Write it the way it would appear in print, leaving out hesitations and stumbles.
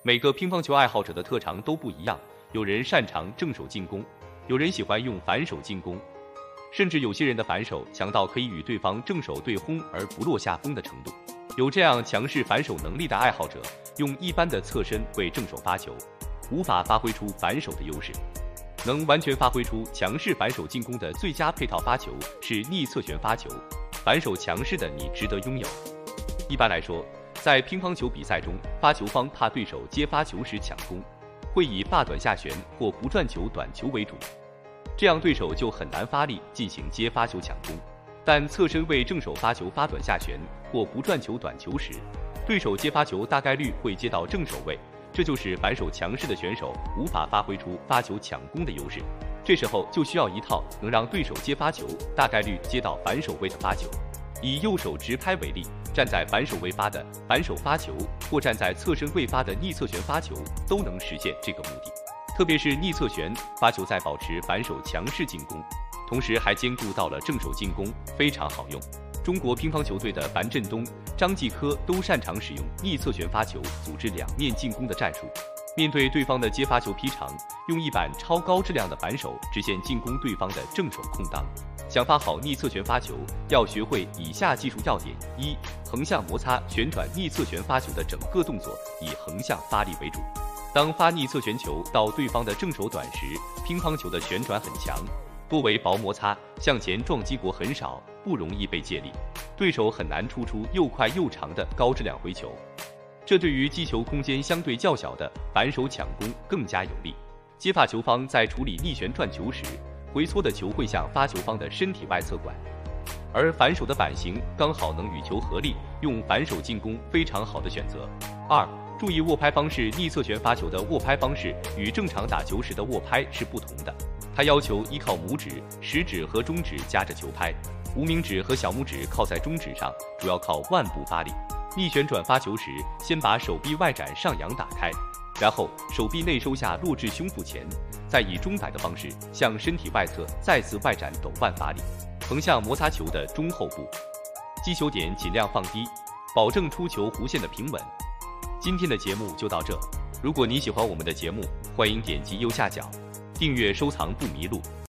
每个乒乓球爱好者的特长都不一样，有人擅长正手进攻，有人喜欢用反手进攻，甚至有些人的反手强到可以与对方正手对轰而不落下风的程度。有这样强势反手能力的爱好者，用一般的侧身为正手发球，无法发挥出反手的优势。能完全发挥出强势反手进攻的最佳配套发球是逆侧旋发球，反手强势的你值得拥有。一般来说，在乒乓球比赛中，发球方怕对手接发球时抢攻，会以发短下旋或不转球短球为主，这样对手就很难发力进行接发球抢攻。但侧身为正手发球发短下旋或不转球短球时，对手接发球大概率会接到正手位，这就是反手强势的选手无法发挥出发球抢攻的优势。这时候就需要一套能让对手接发球大概率接到反手位的发球。以右手直拍为例，站在反手位发的反手发球，或站在侧身位发的逆侧旋发球，都能实现这个目的。特别是逆侧旋发球在保持反手强势进攻，同时还兼顾到了正手进攻，非常好用。中国乒乓球队的樊振东、张继科都擅长使用逆侧旋发球组织两面进攻的战术。面对对方的接发球劈长，用一板超高质量的反手直线进攻对方的正手空当。想发好逆侧旋发球，要学会以下技术要点：一、横向摩擦旋转逆侧旋发球的整个动作以横向发力为主。当发逆侧旋球到对方的正手短时，乒乓球的旋转很强，多为薄摩擦，向前撞击国很少，不容易被借力，对手很难突出又快又长的高质量回球。这对于击球空间相对较小的反手抢攻更加有利。接发球方在处理逆旋转球时，回搓的球会向发球方的身体外侧拐，而反手的板型刚好能与球合力，用反手进攻非常好的选择。二、注意握拍方式，逆侧旋发球的握拍方式与正常打球时的握拍是不同的，它要求依靠拇指、食指和中指夹着球拍，无名指和小拇指靠在中指上，主要靠腕部发力。逆旋转发球时，先把手臂外展上扬打开，然后手臂内收下落至胸部前，再以中摆的方式向身体外侧再次外展抖腕发力，横向摩擦球的中后部，击球点尽量放低，保证出球弧线的平稳。今天的节目就到这，如果你喜欢我们的节目，欢迎点击右下角订阅收藏不迷路。